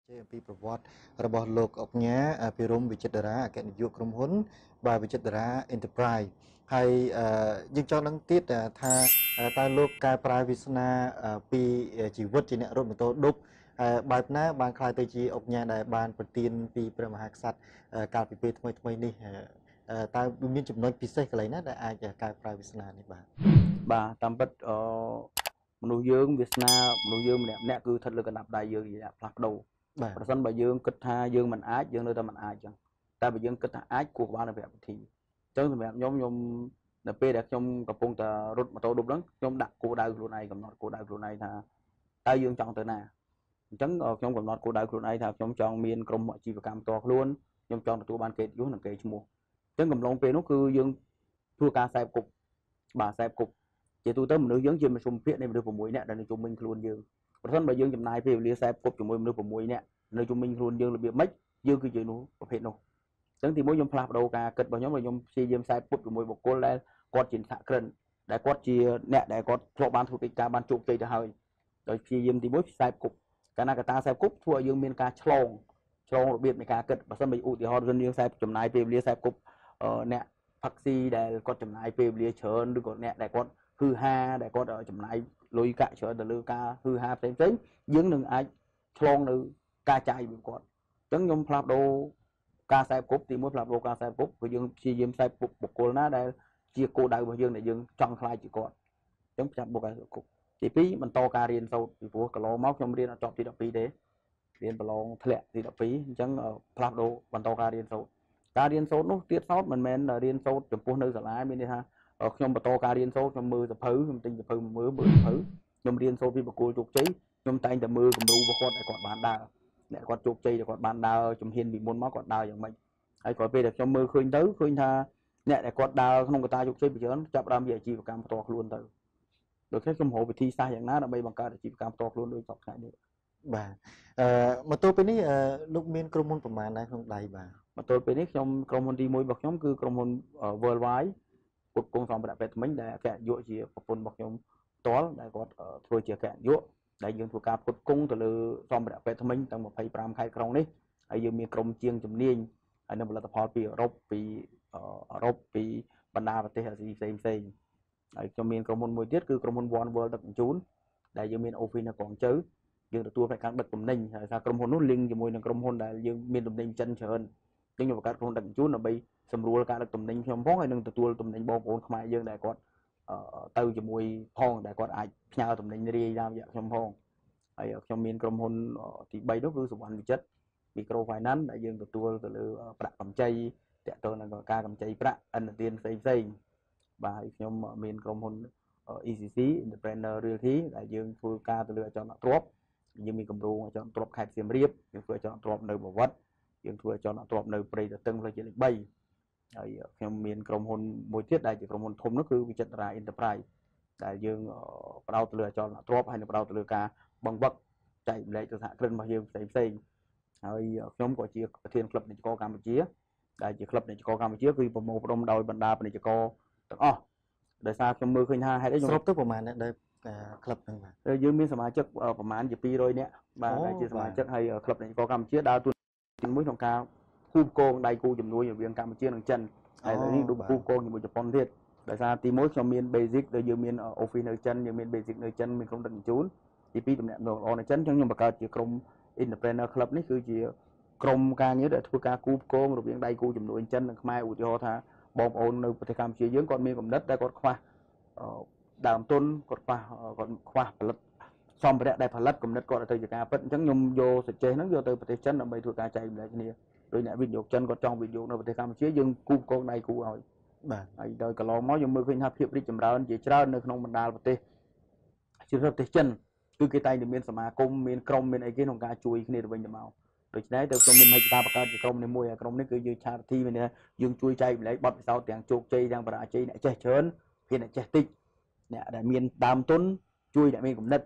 ជាពីប្រវត្តិរបស់លោកអុកញ៉ាភិរមវិចិត្ររាអគ្គនាយកក្រុមហ៊ុនបាទវិចិត្ររា Enterprise ហើយយើងចង់ដឹងទៀតថាតើលោកកែប្រែវាសនាពីជីវិតជាអ្នករត់ម៉ូតូឌុបបែបណាបានខ្លាយទៅជាអុកញ៉ាដែលបានប្រទានពីព្រះមហាក្សត្រកាលពីពេលថ្មីនេះតើមានចំណុចពិសេសកន្លែងណាដែលអាចកែប្រែវាសនានេះបាទតាមពិតមនុស្សយើងវាសនាមនុស្សយើងម្នាក់គឺស្ថិតលើកណ្ដាប់ដៃយើងផ្លាស់ប្ដូរប្រសិនបើយើងគិតថាយើងមិនអាចយើងនៅតែមិនអាចចឹងតែបើយើងគិតថាអាចគួរបាននៅវគ្គវិធីអញ្ចឹងសម្រាប់ខ្ញុំនៅពេលដែលខ្ញុំកំពុងតែរត់ម៉ូតូឌុបហ្នឹងខ្ញុំដាក់គោលដៅខ្លួនឯងកំណត់គោលដៅខ្លួនឯងថាតើយើងចង់ទៅណាអញ្ចឹងខ្ញុំកំណត់គោលដៅខ្លួនឯងថាខ្ញុំចង់មានក្រុមអាជីវកម្មផ្ទាល់ខ្លួនខ្ញុំចង់ទទួលបានកិត្តិយសនិងកេរ្តិ៍ឈ្មោះអញ្ចឹងកំឡុងពេលនោះគឺយើងធ្វើការខ្សែគប់បាទខ្សែគប់ជាទូទៅមនុស្សយើងជាមធ្យមភាគនៃមនុស្ស6នាក់ដែលនៅជុំវិញខ្លួនយើងប្រសិនបើយើងចំណាយពេលវេលាខ្សែគប់ជាមួយមនុស្ស6នាក់នៅជុំវិញខ្លួនយើងរបៀបម៉េចយើងគឺជានោះប្រភេទនោះអញ្ចឹងទីមួយខ្ញុំផ្លាស់ប្ដូរការគិតរបស់ខ្ញុំខ្ញុំព្យាយាមខ្សែគប់ជាមួយបុគ្គលដែលគាត់ជាសហគ្រិនដែលគាត់ជាអ្នកដែលគាត់ធ្លាប់បានធ្វើកិច្ចការបានជោគជ័យទៅហើយដោយព្យាយាមទីមួយខ្សែគប់កាលណាកតាខ្សែគប់ធ្វើឲ្យយើងមានការឆ្លងរបៀបនៃការគិតបើសិនបើឧទាហរណ៍យើងខ្សែចំណាយពេលវេលាខ្សែគប់អ្នកផឹកស៊ីដែលគាត់ចំណាយពេលវេលាច្រើនឬក៏អ្នកដែលគាត់គឺហាដែលគាត់ចំណាយលុយកាក់ច្រើនទៅលើការគឺហាផ្សេងយើងនឹងអាចឆ្លងនៅការចាយរបស់គាត់អញ្ចឹងខ្ញុំផ្លាស់ប្ដូរការខ្សែគប់ទីមួយផ្លាស់ប្ដូរការខ្សែគប់គឺយើងព្យាយាមខ្សែគប់បុគ្គលណាដែលជាគោលដៅរបស់យើងដែលយើងចង់ខ្លាយជាគាត់អញ្ចឹងចាប់បុគ្គលគប់ទី2បន្តការរៀនសូត្រពីព្រោះកន្លងមកខ្ញុំរៀនអត់ចប់ទី12ទេរៀនប្រឡងធ្លាក់ទី12អញ្ចឹងផ្លាស់ប្ដូរបន្តការរៀនសូត្រនោះទៀតសោតមិនមែនរៀនសូត្រចំពោះនៅសាលាមានន័យថាខ្ញុំបន្តការរៀនសូត្រខ្ញុំមើលសភៅខ្ញុំទិញសភៅមើលសភៅខ្ញុំរៀនសូត្រពីបុគ្គលជោគជ័យខ្ញុំតែងតែមើលគំរូរបស់គាត់ដែលគាត់បានដើរអ្នកគាត់ជោគជ័យដែលគាត់បានដើរជំហានពីមុនមកគាត់ដើរយ៉ាងម៉េចហើយក្រោយពេលដែលខ្ញុំមើលឃើញថាអ្នកដែលគាត់ដើរក្នុងកត្តាជោគជ័យពីច្រើនចាប់ផ្ដើមពីអាជីវកម្មផ្ទាល់ខ្លួនទៅដូច្នេះខ្ញុំរកវិធីសាស្ត្រយ៉ាងណាដើម្បីបង្កើតអាជីវកម្មផ្ទាល់ខ្លួនដោយសពថ្ងៃនេះបាទម៉ូតូពេលនេះលោកមានក្រុមហ៊ុនប្រមាណដែរក្នុងដៃបាទម៉ូតូពេលនេះខ្ញុំក្រុមហ៊ុនទី1របស់ខ្ញុំគឺក្រុមហ៊ុន Worldwide ផ្គត់ផ្គង់សម្ភារៈពេទ្យថ្មីដែលអគ្គនាយកជាប្រពន្ធរបស់ខ្ញុំផ្ទាល់ដែលគាត់ធ្វើជាអគ្គនាយកដែលយើងធ្វើការផ្គត់ផ្គង់ទៅលើសម្ភារៈពេទ្យថ្មីទាំង25ខេត្តក្រុងនេះហើយយើងមានក្រុមជាងជំនាញហើយនឹងផលិតផលពីអឺរ៉ុបពីបណ្ដាប្រទេសអាស៊ីផ្សេងហើយខ្ញុំមានក្រុមហ៊ុនមួយទៀតគឺក្រុមហ៊ុន One World ដឹកជញ្ជូនដែលយើងមាន office នៅក្រុងជើយើងទទួលផ្នែកខាងដឹកទំនិញហើយថាក្រុមហ៊ុននោះ link ជាមួយនឹងក្រុមហ៊ុនដែលយើងមានទំនិញចិនច្រើនយើងបង្កើតក្រុមហ៊ុនដឹកជញ្ជូនដើម្បីសម្រួលការដឹកទំនិញខ្ញុំផងហើយនឹងទទួលទំនិញបងប្អូនខ្មែរយើងដែលគាត់ទៅជាមួយផងដែលគាត់អាចផ្ញើទំនិញរាយតាមរយៈខ្ញុំផងហើយខ្ញុំមានក្រុមហ៊ុនទី3នោះគឺសុវណ្ណវិចិត្រ Micro Finance ដែលយើងទទួលទៅលើប្រាក់កម្ចីតទៅនឹងការកម្ចីប្រាក់ឥណទានផ្សេងបាទហើយខ្ញុំមានក្រុមហ៊ុន ECC Entrepreneur Realty ដែលយើងធ្វើការទៅលើអចលនទ្រព្យយើងមានគម្រោងអចលនទ្រព្យខេត្តសៀមរាបយើងធ្វើអចលនទ្រព្យនៅប្រវត្តិយើងធ្វើអចលនទ្រព្យនៅព្រៃតទឹងផ្លូវជាតិលេខ3ហើយខ្ញុំមានក្រុមហ៊ុនមួយទៀតដែលជាក្រុមហ៊ុនធំនោះគឺវិចិត្ររា Enterprise ដែលយើងផ្ដោតទៅលើអចលនទ្រព្យហើយនឹងផ្ដោតទៅលើការបង្វឹកចែកម្លែកទៅសហគ្រិនរបស់យើងផ្សេងហើយខ្ញុំក៏ជាប្រធានក្លឹបពាណិជ្ជករកម្ពុជាដែលជាក្លឹបពាណិជ្ជករកម្ពុជាគឺប្រមូលផ្ដុំដោយបណ្ដាពាណិជ្ជករទាំងអស់ដោយសារខ្ញុំមើលឃើញថាហេតុអីសរុបទៅប្រហែលអ្នកដែលក្លឹបហ្នឹងបាទយើងមានសមាជិកប្រហែលជា200នាក់បាទដែលជាសមាជិកហើយក្លឹបពាណិជ្ជករកម្ពុជាដើរតួនាទីមួយក្នុងការគូបគងដៃគូជំនួយរវាងកម្ពុជានិងចិនហើយនេះដូចគូបគងជាមួយជប៉ុនទៀតដោយសារទី1ខ្ញុំមាន basic ដែលយើងមាន office នៅចិនយើងមាន basic នៅចិនមានក្រុមដឹកជញ្ជូនទី2តំណែងល្អនៅចិនអញ្ចឹងខ្ញុំបង្កើតជាក្រុម Entrepreneur Club នេះគឺជាក្រុមការងារដែលធ្វើការគូបគងរវាងដៃគូជំនួយចិននិងខ្មែរឧទាហរណ៍ថាបងប្អូននៅប្រទេសកម្ពុជាយើងគាត់មានគំនិតដែលគាត់ខ្វះដើមទុនគាត់ខ្វះផលិតសម្ភារៈដែលផលិតគំនិតគាត់ទៅជាការពិតអញ្ចឹងខ្ញុំយកសច្ចេហ្នឹងយកទៅប្រទេសចិនដើម្បីធ្វើការចែកម្លែកគ្នាដោយអ្នកវិនិយោគចិនគាត់ចង់វិនិយោគនៅប្រទេសកម្ពុជាយើងគូបគងដៃគូឲ្យបាទហើយដោយកន្លងមកយើងមើលឃើញថាភាពរីកចម្រើនជាច្រើននៅក្នុងបណ្ដាប្រទេសជាប្រទេសចិនគឺគេតែងតែមានសមាគមមានក្រុមមានអីគេក្នុងការជួយគ្នាទៅវិញទៅមកដូច្នេះទៅខ្ញុំមានមហិច្ឆតាបង្កើតជាក្រុមនេះមួយហើយក្រុមនេះគឺយើង charity មានយើងជួយចែកម្លែកបទពិសោធន៍ទាំងជោគជ័យទាំងបរាជ័យអ្នកចេះច្រើនពីអ្នកចេះតិចអ្នកដែលមានដើមទុនជួយអ្នកមានគំនិត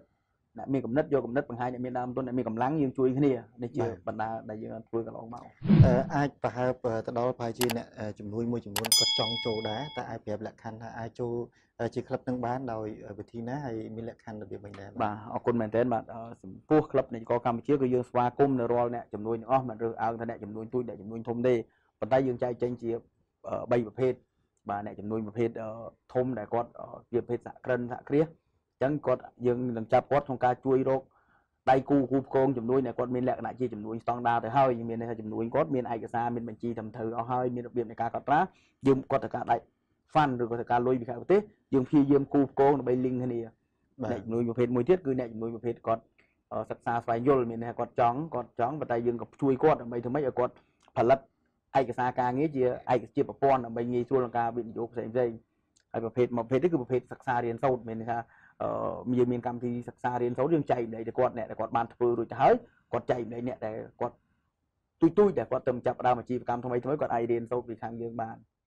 អ្នកមានកំណត់យកកំណត់បង្ហាញអ្នកមានដើមទុនអ្នកមានកម្លាំងយើងជួយគ្នានេះជាបណ្ដាដែលយើងធ្វើកន្លងមកអាចប្រហែលទៅដល់ប្រហែលជាអ្នកជំនួយមួយចំនួនគាត់ចង់ចូលដែរតែអាចប្រាប់លក្ខខណ្ឌថាអាចចូលជាក្លឹបនឹងបានដោយវិធីណាហើយមានលក្ខខណ្ឌរបៀបម៉េចដែរបាទអរគុណមែនទែនបាទចំពោះក្លឹបនៃកកម្ពុជាគឺយើងស្វាគមន៍នៅរាល់អ្នកជំនួយទាំងអស់មិនរើសអើងថាអ្នកជំនួយទូចអ្នកជំនួយធំទេប៉ុន្តែយើងចែកចេញជា3ប្រភេទបាទអ្នកជំនួយប្រភេទធំដែលគាត់ជាប្រភេទសហគ្រិនសហគ្រាសអញ្ចឹងគាត់យើងនឹងចាប់គាត់ក្នុងការជួយរកដៃគូគូផ្គងជំនួយដែលគាត់មានលក្ខណៈជាជំនួយស្តង់ដារទៅហើយមានន័យថាជំនួយគាត់មានឯកសារមានបញ្ជីត្រឹមត្រូវអស់ហើយមានរបៀបនៃការកត់ត្រាយើងគាត់ទៅការដាច់ fund ឬក៏ទៅការលុយពីក្រៅប្រទេសយើងព្យាយាមគូផ្គងដើម្បី link គ្នាអ្នកជំនួយប្រភេទមួយទៀតគឺអ្នកជំនួយប្រភេទគាត់សិក្សាស្វែងយល់មានន័យថាគាត់ចង់ប៉ុន្តែយើងក៏ជួយគាត់ដើម្បីធ្វើម៉េចឲ្យគាត់ផលិតឯកសារការងារជាប្រព័ន្ធដើម្បីងាយស្រួលក្នុងការវិនិយោគផ្សេងហើយប្រភេទមួយប្រភេទនេះគឺប្រភេទសិក្សារៀនសូត្រមានន័យថាមានកម្មវិធីសិក្សារៀនសូត្រយើងចែកម្លែកទៅគាត់អ្នកដែលគាត់បានធ្វើរួចទៅហើយគាត់ចែកម្លែកអ្នកដែលគាត់ទូចដែលគាត់ទៅចាប់ផ្ដើមអាជីវកម្មថ្មីគាត់អាចរៀនសូត្រពីខាងយើងបាន